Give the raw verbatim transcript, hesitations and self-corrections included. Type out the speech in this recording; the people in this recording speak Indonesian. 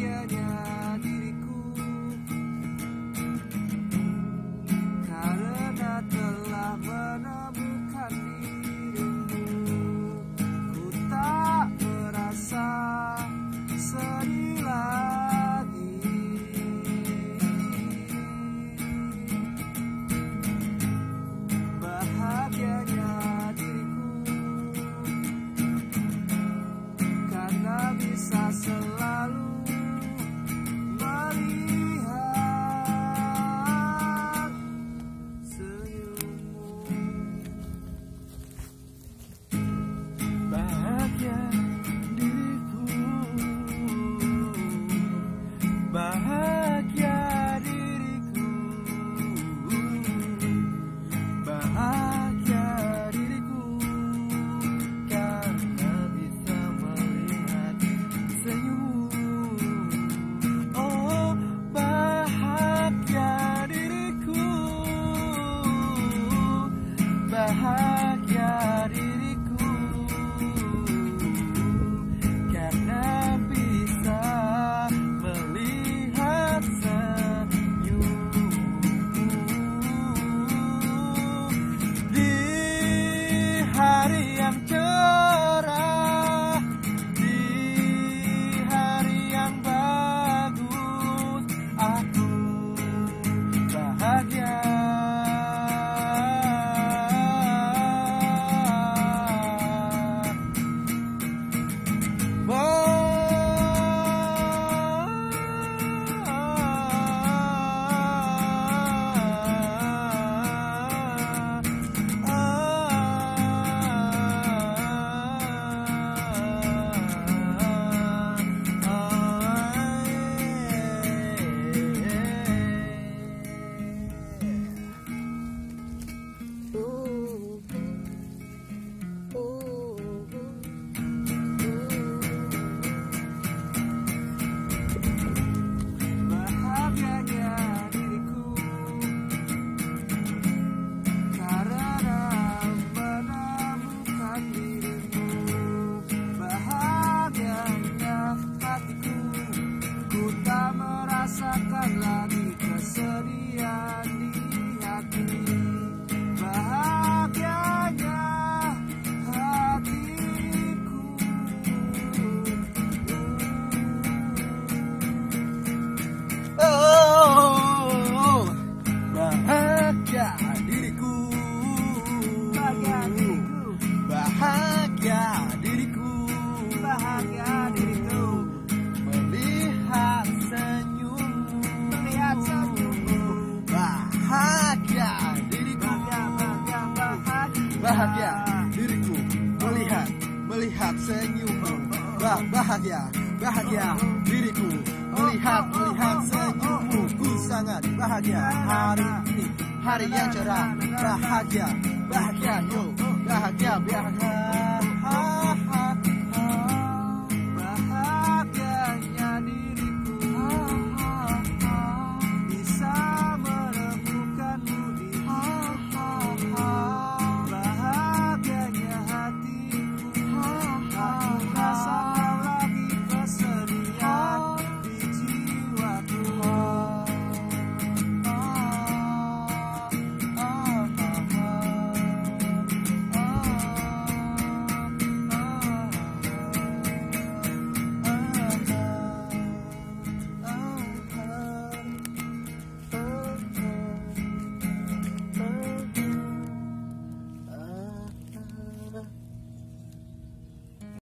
bahagianya diriku, karena telah menemukan dirimu. Ku tak merasa sedih lagi. Bahagianya bisa selalu melihat senyummu. Bahagia diriku, bahagia diriku, bahagia diriku, karena bisa melihat senyummu. Oh, bahagia diriku, bahagia diriku, karena bisa melihat senyummu. Di hari yang cerah, di hari yang bagus, aku bahagia. Rasakan lagi kesedihan di hati. Bahagianya hatiku. Oh, bahagia diriku, bahagia diriku, bahagia diriku, bahagia diriku, melihat senyummu, melihat senyummu. Bahagia diriku, bahagia, bahagia, bahagia diriku, melihat, melihat senyummu. Bah, bahagia, bahagia diriku, melihat, melihat senyummu. Ku sangat bahagia hari ini, hari yang cerah. Bahagia, bahagia yo, bahagia, bahagia.